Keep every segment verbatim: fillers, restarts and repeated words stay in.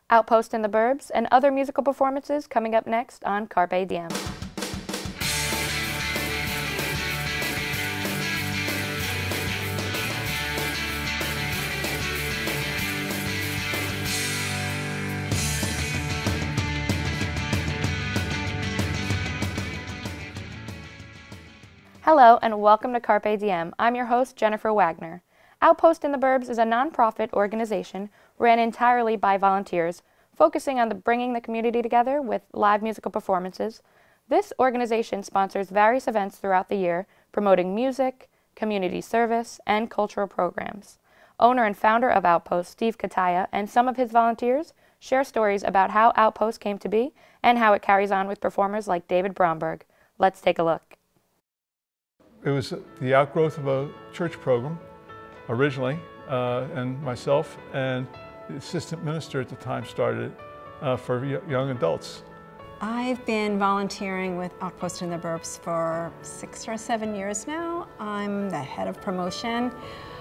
Outpost and the Burbs, and other musical performances coming up next on Carpe Diem. Hello and welcome to Carpe Diem. I'm your host, Jennifer Wagner. Outpost and the Burbs is a nonprofit organization ran entirely by volunteers, focusing on the bringing the community together with live musical performances. This organization sponsors various events throughout the year, promoting music, community service, and cultural programs. Owner and founder of Outpost, Steve Kataya, and some of his volunteers share stories about how Outpost came to be and how it carries on with performers like David Bromberg. Let's take a look. It was the outgrowth of a church program originally, uh, and myself and the assistant minister at the time started it uh, for young adults. I've been volunteering with Outpost and the Burbs for six or seven years now. I'm the head of promotion,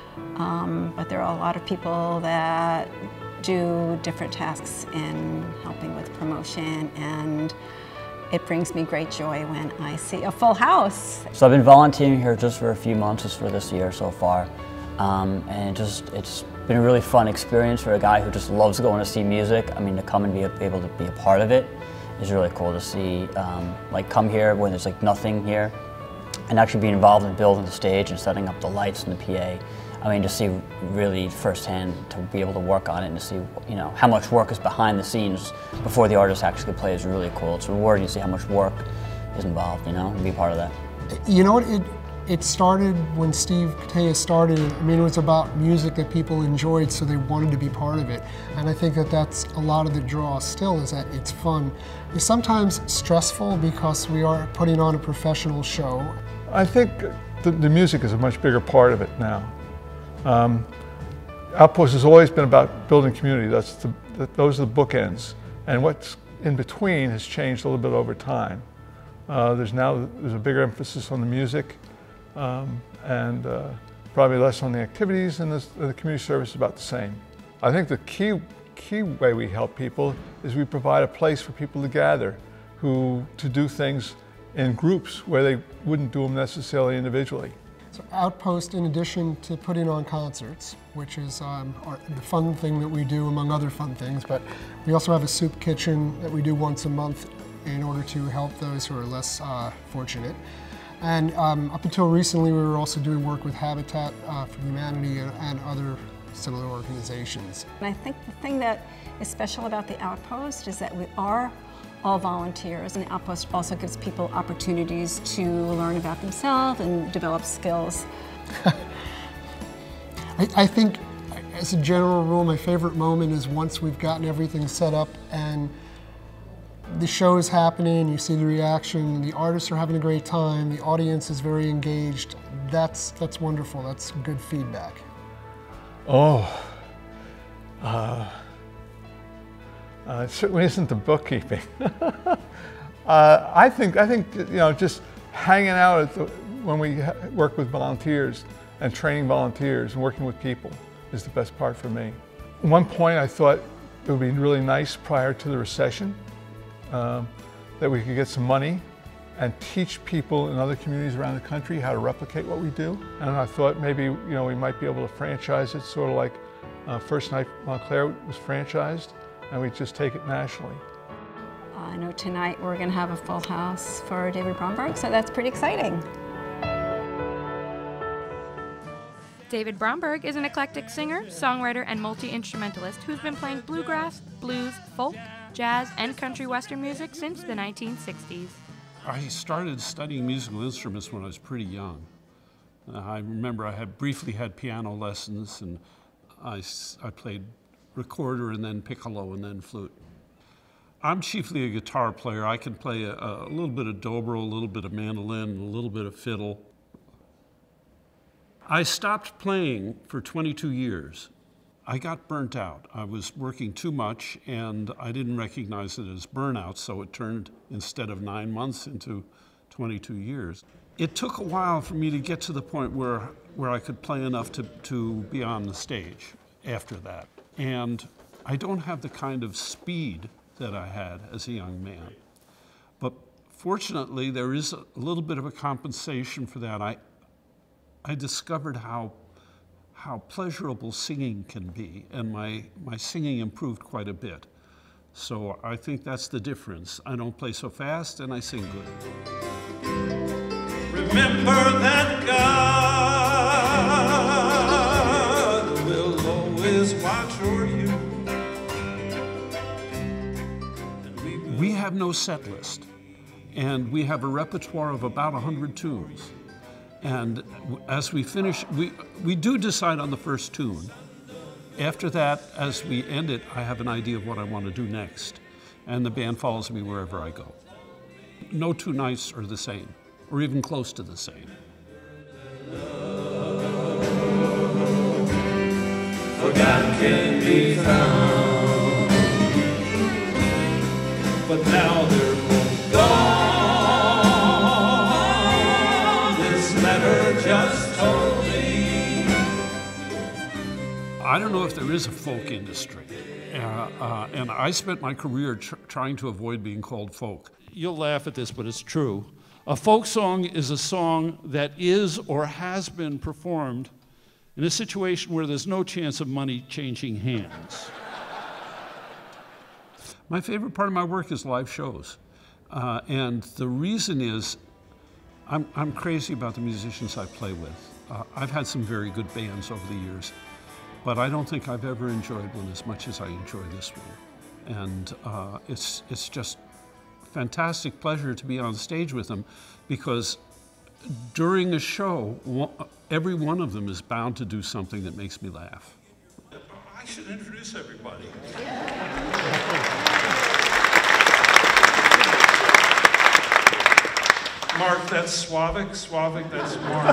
um, but there are a lot of people that do different tasks in helping with promotion, and it brings me great joy when I see a full house. So I've been volunteering here just for a few months, just for this year so far. Um, and it just, it's been a really fun experience for a guy who just loves going to see music. I mean, to come and be able to be a part of it is really cool to see. Um, like come here when there's like nothing here and actually be involved in building the stage and setting up the lights and the P A. I mean, to see really firsthand, to be able to work on it and to see, you know, how much work is behind the scenes before the artist actually plays is really cool. It's rewarding to see how much work is involved, you know, and be part of that. You know what, it, it started when Steve Kataya started. I mean, it was about music that people enjoyed, so they wanted to be part of it. And I think that that's a lot of the draw still, is that it's fun. It's sometimes stressful because we are putting on a professional show. I think the, the music is a much bigger part of it now. Um, Outpost has always been about building community. That's the, that, those are the bookends. And what's in between has changed a little bit over time. Uh, there's now there's a bigger emphasis on the music um, and uh, probably less on the activities, and this, the community service is about the same. I think the key, key way we help people is we provide a place for people to gather, who to do things in groups where they wouldn't do them necessarily individually. So Outpost, in addition to putting on concerts, which is um, our, the fun thing that we do among other fun things, but we also have a soup kitchen that we do once a month in order to help those who are less uh, fortunate. And um, up until recently, we were also doing work with Habitat uh, for Humanity and, and other similar organizations. And I think the thing that is special about the Outpost is that we are all volunteers, and the Outpost also gives people opportunities to learn about themselves and develop skills. I, I think, as a general rule, my favorite moment is once we've gotten everything set up and the show is happening, you see the reaction, the artists are having a great time, the audience is very engaged. That's, that's wonderful, that's good feedback. Oh, uh, Uh, it certainly isn't the bookkeeping. uh, I think, I think, you know, just hanging out at the, when we work with volunteers and training volunteers and working with people is the best part for me. At one point I thought it would be really nice prior to the recession um, that we could get some money and teach people in other communities around the country how to replicate what we do. And I thought maybe, you know, we might be able to franchise it, sort of like uh, First Night Montclair was franchised, and we just take it nationally. I know tonight we're going to have a full house for David Bromberg, so that's pretty exciting. David Bromberg is an eclectic singer, songwriter, and multi-instrumentalist who's been playing bluegrass, blues, folk, jazz, and country western music since the nineteen sixties. I started studying musical instruments when I was pretty young. Uh, I remember I had briefly had piano lessons, and I, I played recorder and then piccolo and then flute. I'm chiefly a guitar player. I can play a, a little bit of dobro, a little bit of mandolin, a little bit of fiddle. I stopped playing for twenty-two years. I got burnt out. I was working too much and I didn't recognize it as burnout, so it turned, instead of nine months, into twenty-two years. It took a while for me to get to the point where, where I could play enough to, to be on the stage after that. And I don't have the kind of speed that I had as a young man. But fortunately, there is a little bit of a compensation for that. I, I discovered how, how pleasurable singing can be, and my, my singing improved quite a bit. So I think that's the difference. I don't play so fast, and I sing good. Remember that God will always watch over you. We have no set list, and we have a repertoire of about one hundred tunes. And as we finish, we, we do decide on the first tune. After that, as we end it, I have an idea of what I want to do next, and the band follows me wherever I go. No two nights are the same, or even close to the same. Forgotten can be found, but now they're both gone. This letter just told me. I don't know if there is a folk industry, uh, uh, and I spent my career tr trying to avoid being called folk. You'll laugh at this, but it's true. A folk song is a song that is or has been performed in a situation where there's no chance of money changing hands. My favorite part of my work is live shows, uh, and the reason is I'm, I'm crazy about the musicians I play with. Uh, I've had some very good bands over the years, but I don't think I've ever enjoyed one as much as I enjoy this one. And uh, it's, it's just fantastic pleasure to be on stage with them, because during a show, one, every one of them is bound to do something that makes me laugh. I should introduce everybody. Mark, that's Slavik. Slavik, that's Mark.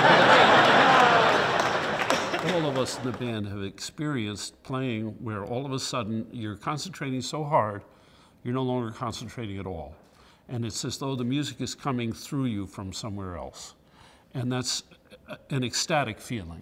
All of us in the band have experienced playing where all of a sudden you're concentrating so hard, you're no longer concentrating at all. And it's as though the music is coming through you from somewhere else. And that's an ecstatic feeling.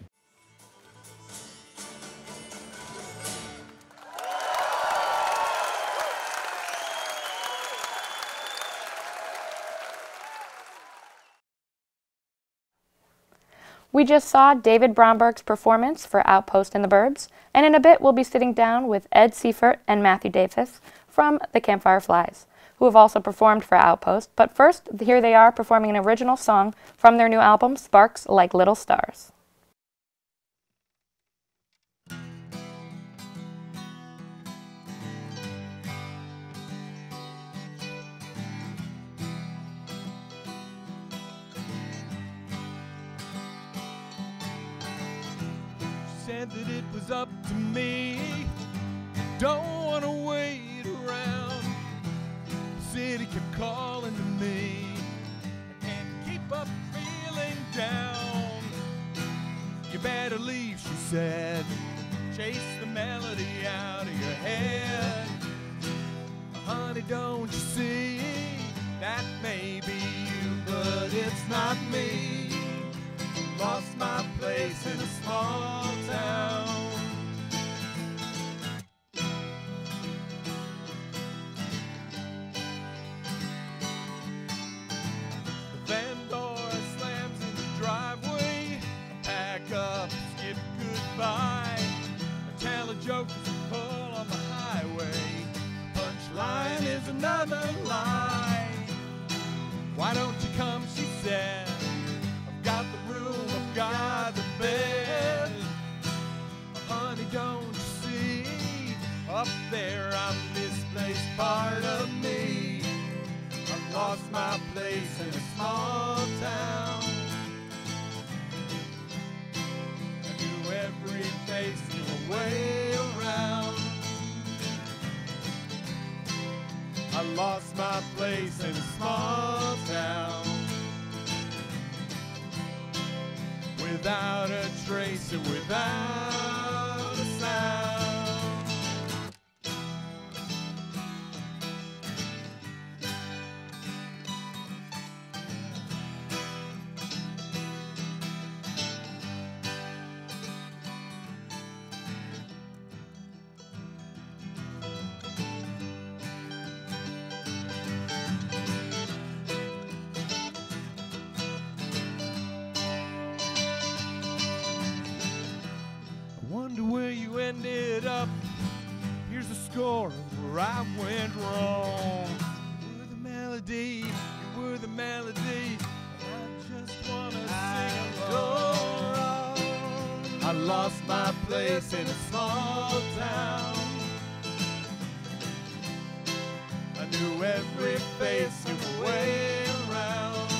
We just saw David Bromberg's performance for Outpost in the Burbs, and in a bit we'll be sitting down with Ed Seifert and Matthew Davis from the Campfire Flies, who have also performed for Outpost. But first, here they are performing an original song from their new album, Sparks Like Little Stars. Said that it was up to me. Don't want to wait around. The city kept calling to me. I can't keep up feeling down. You better leave, she said. Chase the melody out of your head. Honey, don't you see? That may be you, but it's not me. Lost my place in a small town. The van door slams in the driveway. I pack up, skip goodbye. I tell a joke as we pull on the highway. Punchline is another lie. Why don't you come, she said. I've got the room, I've got the bed. Honey, don't you see? Up there I'm misplaced part of me. I've lost my place in a small town. I knew every face, knew a way around. I lost my place in a small town. Without a trace and without a sound. score where I went wrong. You were the melody, you were the melody, and I just wanna sing along. I lost my place in a small town. I knew every face you were way around.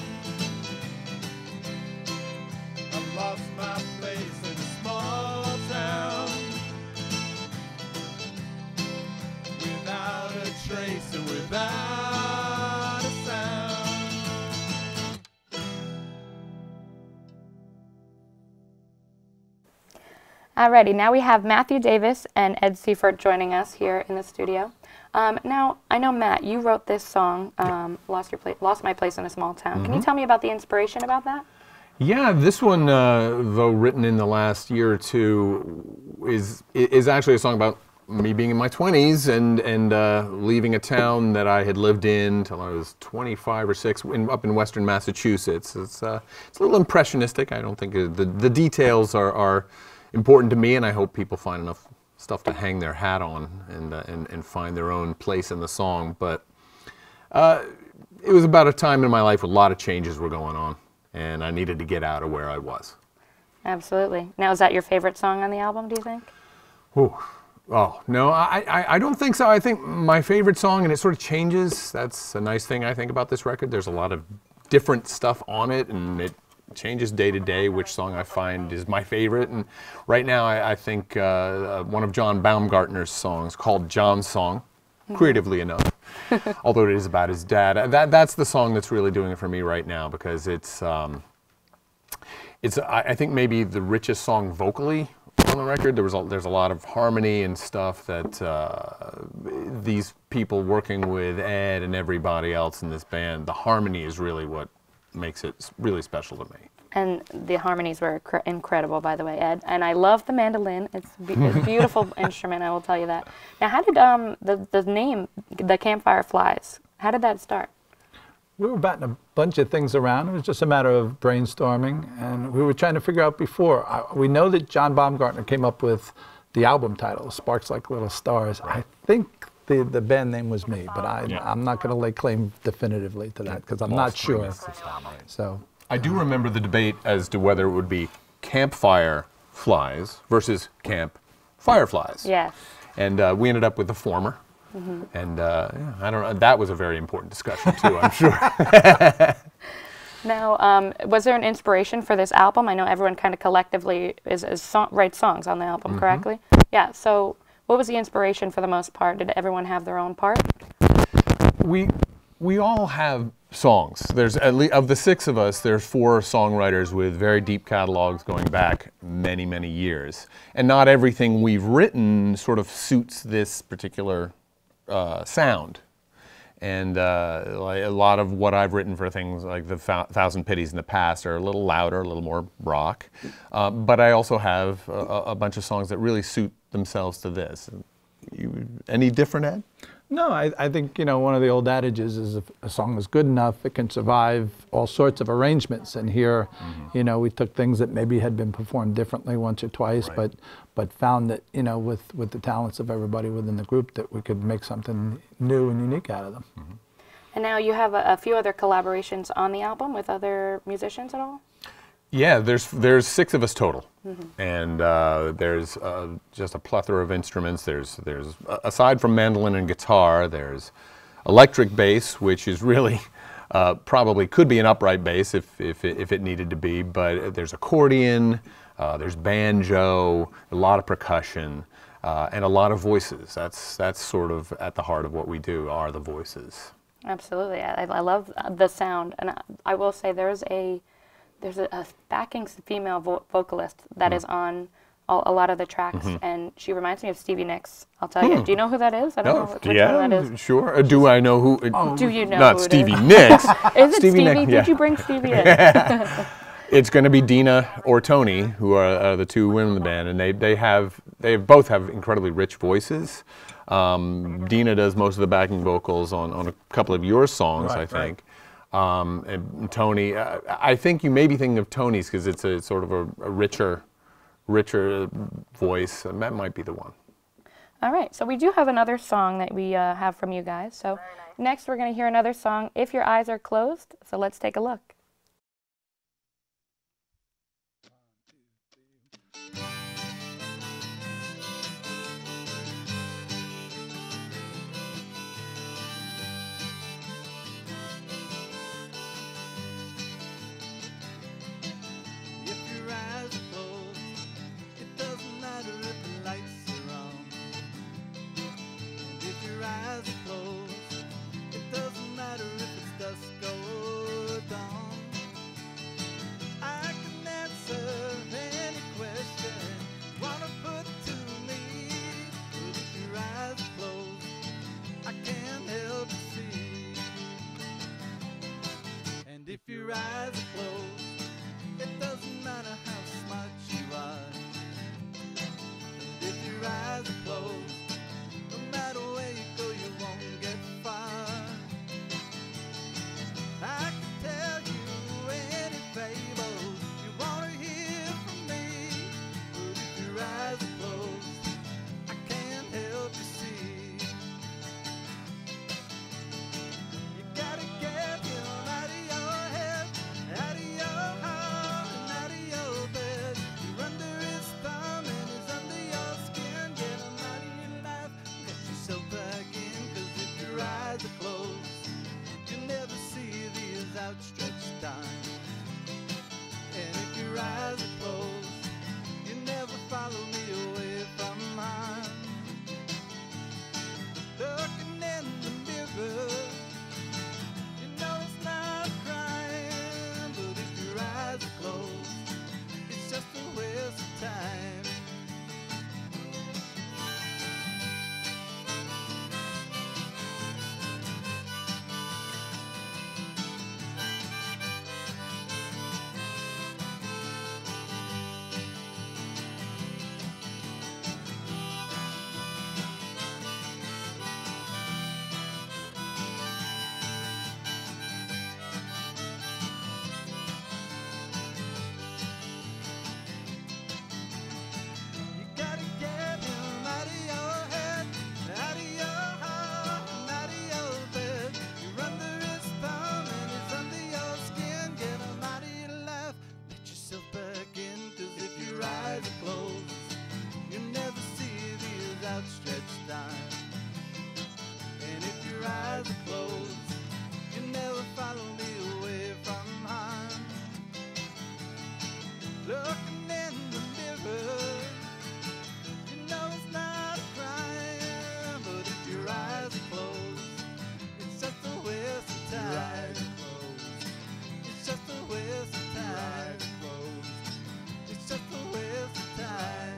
I lost my place in a small town, without a trace and without a sound. Alrighty, now we have Matthew Davis and Ed Seifert joining us here in the studio. Um, now, I know, Matt, you wrote this song, um, Lost, Your Pla- Lost My Place in a Small Town. Mm-hmm. Can you tell me about the inspiration about that? Yeah, this one, uh, though written in the last year or two, is is actually a song about me being in my twenties and and uh, leaving a town that I had lived in till I was twenty-five or six, in, up in western Massachusetts. It's uh, it's a little impressionistic. I don't think it, the the details are are important to me, and I hope people find enough stuff to hang their hat on and uh, and and find their own place in the song. But uh, it was about a time in my life where a lot of changes were going on, and I needed to get out of where I was. Absolutely. Now, is that your favorite song on the album, do you think? Ooh. Oh, no, I, I, I don't think so. I think my favorite song, and it sort of changes, that's a nice thing I think about this record. There's a lot of different stuff on it, and it changes day to day which song I find is my favorite. And right now I, I think uh, one of John Baumgartner's songs called John's Song, creatively enough, although it is about his dad. That, that's the song that's really doing it for me right now, because it's, um, it's I, I think maybe the richest song vocally on the record. There was a, there's a lot of harmony and stuff that uh, these people working with Ed and everybody else in this band, the harmony is really what makes it really special to me. And the harmonies were cr incredible, by the way, Ed. And I love the mandolin. It's be a beautiful instrument, I will tell you that. Now, how did um, the, the name, the Campfire Flies, how did that start? We were batting a bunch of things around. It was just a matter of brainstorming, and we were trying to figure out before. I, we know that John Baumgartner came up with the album title, Sparks Like Little Stars. Right. I think the, the band name was me, but I, yeah. I'm not going to lay claim definitively to that because I'm not sure. So I do remember the debate as to whether it would be Campfire Flies versus Camp Fireflies. Yes. And uh, we ended up with the former. Mm-hmm. And uh, yeah, I don't know, that was a very important discussion too, I'm sure. Now, um, was there an inspiration for this album? I know everyone kind of collectively is, is song, writes songs on the album, mm-hmm. correctly? Yeah, so what was the inspiration for the most part? Did everyone have their own part? We, we all have songs. There's at least, of the six of us, there's four songwriters with very deep catalogs going back many, many years. And not everything we've written sort of suits this particular Uh, sound, and uh, like a lot of what I've written for things like the Thousand Pities in the past are a little louder, a little more rock, uh, but I also have a, a bunch of songs that really suit themselves to this. You, any different, Ed? No, I, I think, you know, one of the old adages is if a song is good enough, it can survive all sorts of arrangements. And here, mm-hmm. you know, we took things that maybe had been performed differently once or twice, right. but but found that, you know, with, with the talents of everybody within the group, that we could make something new and unique out of them. Mm-hmm. And now you have a, a few other collaborations on the album with other musicians at all? Yeah, there's there's six of us total, mm-hmm. and uh, there's uh, just a plethora of instruments. There's there's aside from mandolin and guitar, there's electric bass, which is really uh, probably could be an upright bass if if it, if it needed to be. But there's accordion, uh, there's banjo, a lot of percussion, uh, and a lot of voices. That's that's sort of at the heart of what we do, are the voices. Absolutely, I, I love the sound, and I, I will say there's a There's a, a backing female vo vocalist that mm. is on all, a lot of the tracks, mm-hmm. and she reminds me of Stevie Nicks. I'll tell you. Mm. Do you know who that is? I don't no, know which yeah, one that is. Sure. Uh, do I know who? Oh, do you know Not who Stevie it is? Nicks. Is it Stevie? Stevie? Nick, Did yeah. you bring Stevie in? It's going to be Dina or Tony, who are uh, the two women in the band, and they they have they both have incredibly rich voices. Um, Dina does most of the backing vocals on on a couple of your songs, right, I think. Right. Um, and Tony, uh, I think you may be thinking of Tony's because it's a sort of a, a richer, richer voice, and that might be the one. All right, so we do have another song that we uh, have from you guys. So next we're going to hear another song, If Your Eyes Are Closed. So let's take a look. If your eyes are closed, it doesn't matter how smart you are. And if your eyes are closed, no matter where you go, you won't get far. I can tell you any fables you want to hear from me, but if your eyes are closed, I can't help you see. You gotta get him out of your head, out of your heart, and out of your bed. You're under his thumb and he's under your skin. Get him out of your life, let yourself back in. Cause if your eyes are closed, you never see these outstretched arms. And if your eyes are closed, you never follow me away from harm. Looking in the mirror, you know it's not crying, but if your eyes are closed, it's just a waste of time. You gotta get him out of your head, out of your heart, and out of your bed. You're under his thumb and he's under your skin. Get him out of your life, let yourself back in. Cause if your eyes are closed, you never see these outstretched arms. And if your eyes are closed, you never follow me away from harm. Looking in the mirror, you know it's not crying, but if your eyes are closed, it's just a waste of time. It's just a waste of time. It's just a waste of time.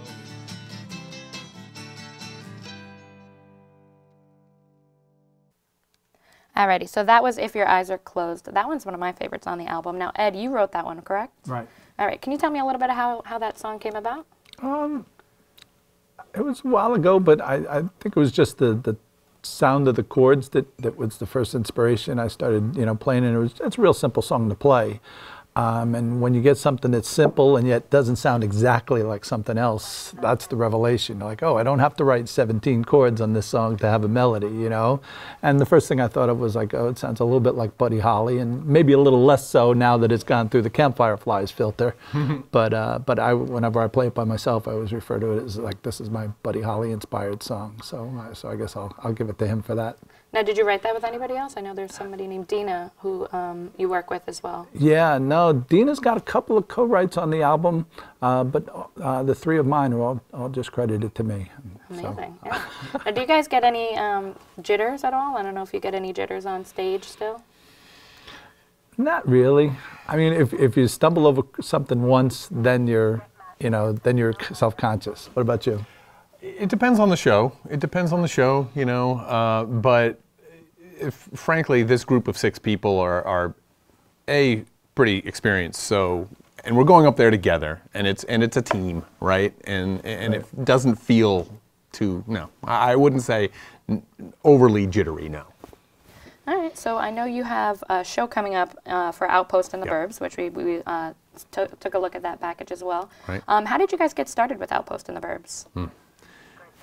Alrighty, so that was If Your Eyes Are Closed. That one's one of my favorites on the album. Now, Ed, you wrote that one, correct? Right. All right, can you tell me a little bit of how, how that song came about? Um, it was a while ago, but I, I think it was just the, the sound of the chords that, that was the first inspiration. I started, you know, playing, and it was, it's a real simple song to play. Um, and when you get something that's simple and yet doesn't sound exactly like something else, that's the revelation. Like, oh, I don't have to write seventeen chords on this song to have a melody, you know? And the first thing I thought of was like, oh, it sounds a little bit like Buddy Holly, and maybe a little less so now that it's gone through the Campfire Flies filter. but uh, but I, whenever I play it by myself, I always refer to it as like, this is my Buddy Holly inspired song. So, uh, so I guess I'll, I'll give it to him for that. Now, did you write that with anybody else? I know there's somebody named Dina who um, you work with as well. Yeah, no, Dina's got a couple of co-writes on the album, uh, but uh, the three of mine are all, all just credited to me. Amazing, So. yeah. Now, do you guys get any um, jitters at all? I don't know if you get any jitters on stage still. Not really. I mean, if, if you stumble over something once, then you're, you know, then you're self-conscious. What about you? It depends on the show. It depends on the show, you know, uh, but if, frankly, this group of six people are, are A, pretty experienced, so, and we're going up there together, and it's, and it's a team, right? And, and Right. it doesn't feel too, no, I I wouldn't say overly jittery, no. All right, so I know you have a show coming up uh, for Outpost and the Yep. Burbs, which we, we uh, took took a look at that package as well. Right. Um, how did you guys get started with Outpost and the Burbs? Hmm.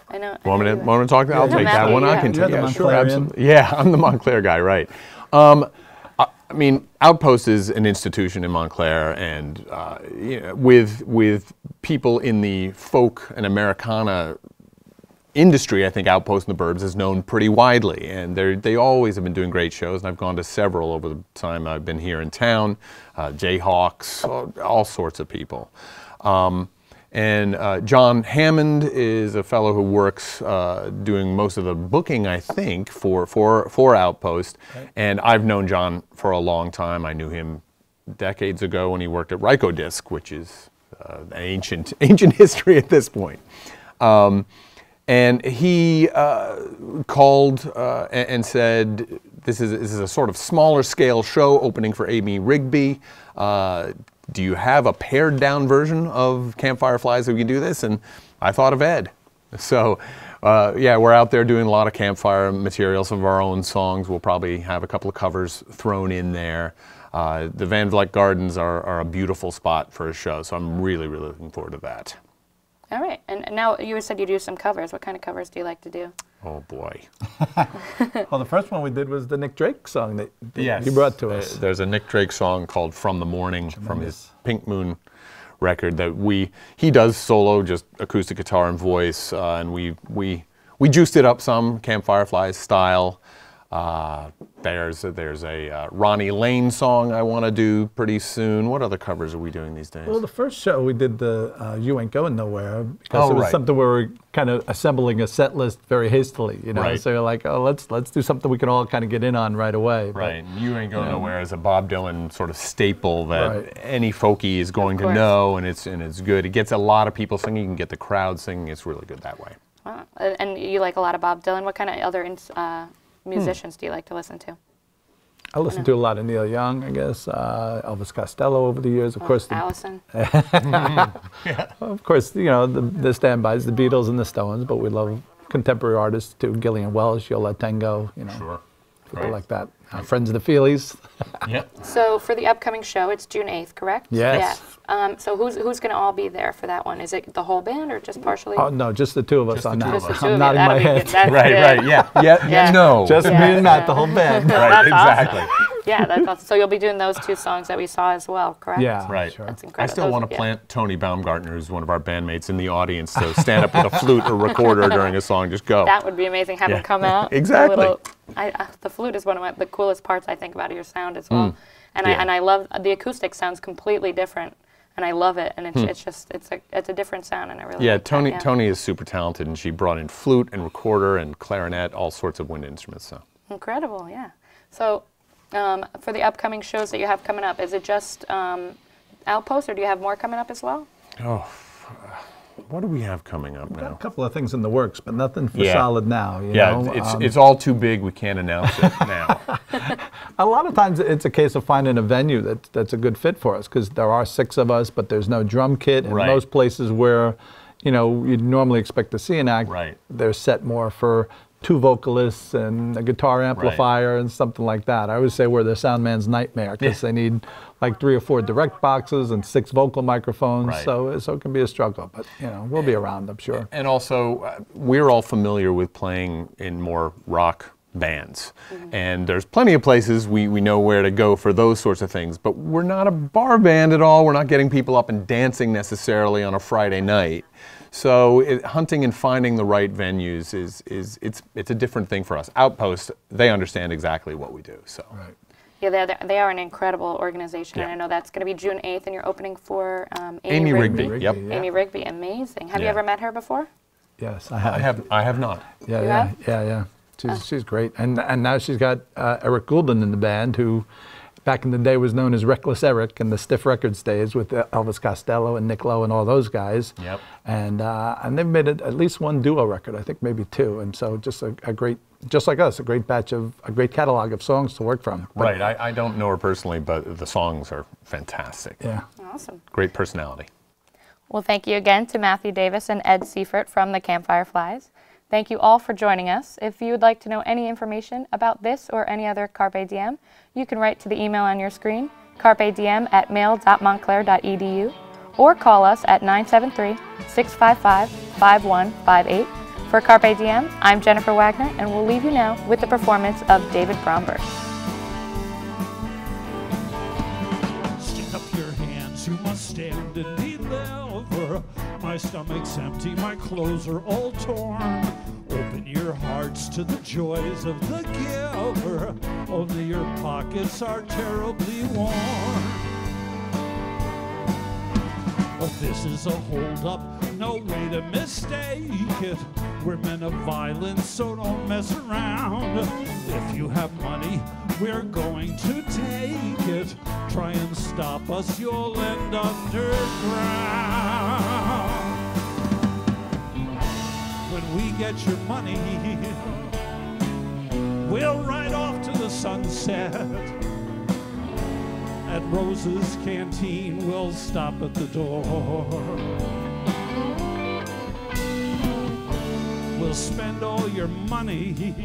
I know. Want me to, want me to talk? I'll Yeah, take that Matthew, one. I yeah. can You're take the yeah, sure, Montclarian. absolutely. Yeah, I'm the Montclair guy, right. Um, I, I mean, Outpost is an institution in Montclair, and uh, you know, with, with people in the folk and Americana industry, I think Outpost and the Burbs is known pretty widely, and they they always have been doing great shows, and I've gone to several over the time I've been here in town, uh, Jayhawks, all, all sorts of people. Um, and uh, John Hammond is a fellow who works uh, doing most of the booking, I think, for, for, for Outpost, right. And I've known John for a long time. I knew him decades ago when he worked at Rykodisc, which is uh, ancient, ancient history at this point. Um, And he uh, called uh, and, and said, this is, this is a sort of smaller scale show opening for Amy Rigby. Uh, do you have a pared down version of Campfire Flies that we can do this? And I thought of Ed. So uh, yeah, we're out there doing a lot of campfire material, some of our own songs. We'll probably have a couple of covers thrown in there. Uh, the Van Vleck Gardens are, are a beautiful spot for a show, so I'm really, really looking forward to that. All right, and now you said you do some covers. What kind of covers do you like to do? Oh boy. Well, the first one we did was the Nick Drake song that, that yes. you brought to us. Uh, there's a Nick Drake song called From the Morning Tremendous. From his Pink Moon record that we, he does solo, just acoustic guitar and voice, uh, and we, we, we juiced it up some, Campfire Flies style. Uh, there's, there's a uh, Ronnie Lane song I want to do pretty soon. What other covers are we doing these days? Well, the first show we did the uh, You Ain't Going Nowhere because oh, it was right. something where we were kind of assembling a set list very hastily, you know. Right. So you're like, oh, let's let's do something we can all kind of get in on right away. Right. But, You Ain't Going you know, Nowhere is a Bob Dylan sort of staple that Right. any folkie is going to know, and it's and it's good. It gets a lot of people singing. You can get the crowd singing. It's really good that way. Wow. And you like a lot of Bob Dylan. What kind of other uh, musicians hmm. do you like to listen to? I listen to a lot of Neil Young, I guess, uh, Elvis Costello over the years, of oh, course. The, Allison. yeah. Of course, you know, the, the standbys, the Beatles and the Stones, but we love contemporary artists too, Gillian Welch, Yola Tango, you know, sure. people right. like that. Uh, Friends of the Feelies. Yep. So for the upcoming show, it's June eighth, correct? Yes. Yes. Um, so who's who's going to all be there for that one? Is it the whole band or just partially? Oh, no, just the two of us just on the that. Just the two I'm of nodding you. my That'll head. Be, that's right, good. right, yeah. Yeah, yeah. no. Just yeah. me and Matt, the whole band. Right, exactly. Awesome. Yeah, that's awesome. So you'll be doing those two songs that we saw as well, correct? Yeah, right. Sure. That's I incredible. still Those, want to yeah. plant Tony Baumgartner, who's one of our bandmates, in the audience to stand up with a flute or recorder during a song. Just go. That would be amazing. Have Yeah. him come out. Exactly. A little, I, uh, the flute is one of my, the coolest parts I think about your sound as well. Mm. And Yeah. I and I love the acoustic sounds completely different, and I love it. And it's Hmm. it's just it's a it's a different sound, and I really Yeah, like Tony that, yeah. Tony is super talented, and she brought in flute and recorder and clarinet, all sorts of wind instruments. So Incredible, yeah. So um, for the upcoming shows that you have coming up, is it just um, Outpost, or do you have more coming up as well? oh, what do we have coming up Got a now? couple of things in the works, but nothing for Yeah. solid now. You Yeah, know? it's Um, it's all too big. We can't announce it now. A lot of times it's a case of finding a venue that, that's a good fit for us, because there are six of us, but there's no drum kit. And Right. most places where, you know, you'd normally expect to see an act, Right. they're set more for two vocalists and a guitar amplifier and something like that. I always say we're the sound man's nightmare, because they need like three or four direct boxes and six vocal microphones, Right. so, so it can be a struggle. But, you know, we'll be around, I'm sure. And also, uh, we're all familiar with playing in more rock bands. Mm-hmm. And there's plenty of places we, we know where to go for those sorts of things. But we're not a bar band at all. We're not getting people up and dancing necessarily on a Friday night. So it, hunting and finding the right venues is, is it's, it's a different thing for us. Outpost, they understand exactly what we do. So. Right. Yeah, they're, they're, they are an incredible organization, Yeah. and I know that's going to be June eighth, and you're opening for um, Amy, Amy Rigby. Rigby, yep. Yeah. Amy Rigby, amazing. Have you Yeah. ever met her before? Yes, I have. I have, I have not. Yeah, You yeah, have? yeah, yeah. She's, she's great. And and now she's got uh, Eric Goulden in the band, who back in the day was known as Reckless Eric in the Stiff Records days with uh, Elvis Costello and Nick Lowe and all those guys. Yep. And uh, and they've made it at least one duo record, I think maybe two. And so just a, a great, just like us, a great batch of, a great catalog of songs to work from. But, Right, I, I don't know her personally, but the songs are fantastic. Yeah. Awesome. Great personality. Well, thank you again to Matthew Davis and Ed Seifert from the Campfire Flies. Thank you all for joining us. If you would like to know any information about this or any other Carpe Diem, you can write to the email on your screen, carpediem at mail dot montclair dot e d u, or call us at nine seven three, six five five, five one five eight For Carpe Diem, I'm Jennifer Wagner, and we'll leave you now with the performance of David Bromberg. Stick up your hands, you must stand and deliver. My stomach's empty, my clothes are all torn. Open your hearts to the joys of the giver. Only your pockets are terribly worn. But this is a hold-up, no way to mistake it. We're men of violence, so don't mess around. If you have money, we're going to take it. Try and stop us, you'll end underground. When we get your money, we'll ride off to the sunset. At Rose's Canteen, we'll stop at the door. We'll spend all your money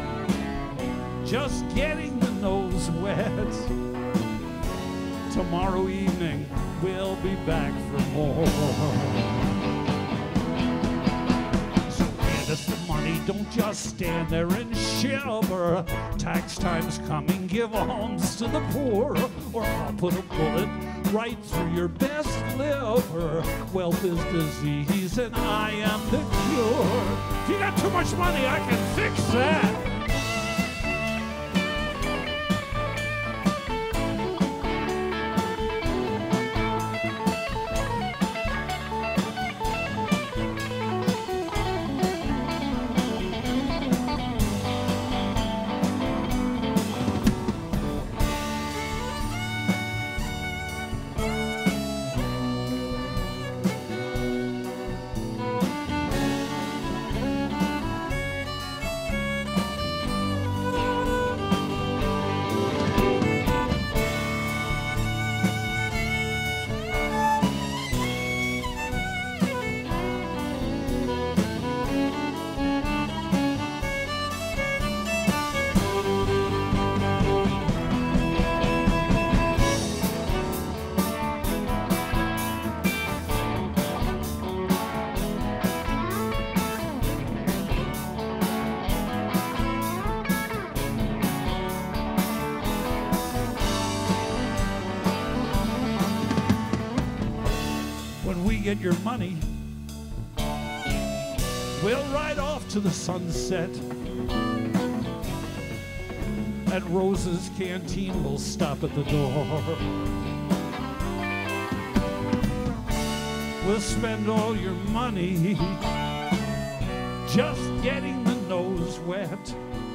just getting the nose wet. Tomorrow evening, we'll be back for more. So hand us the money, don't just stand there and shiver. Tax time's coming, give alms to the poor, or I'll put a bullet right through your best liver. Wealth is disease and I am the cure. If you got too much money, I can fix that. Get your money, we'll ride off to the sunset. At Rose's Canteen, we'll stop at the door. We'll spend all your money just getting the nose wet.